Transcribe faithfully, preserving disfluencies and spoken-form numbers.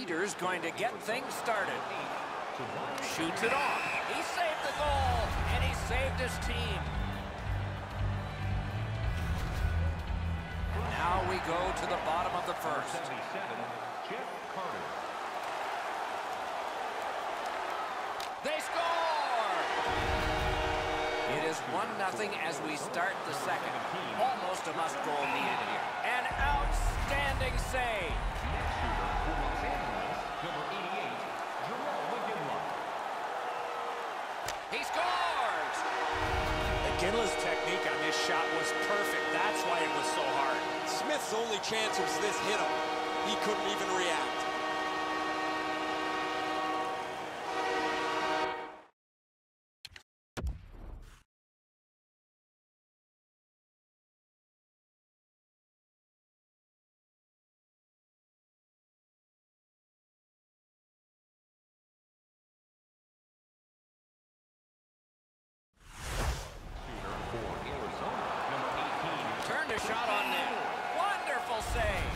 leader's going to get things started. Shoots it off. He saved the goal, and he saved his team. And now we go to the bottom of the first. They score! It is one nothing as we start the second. Almost a must-goal needed here. An outstanding save. He scores! McGinley's technique on this shot was perfect. That's why it was so hard. Smith's only chance was this hit him. He couldn't even react. Turned a shot on net. Wonderful save.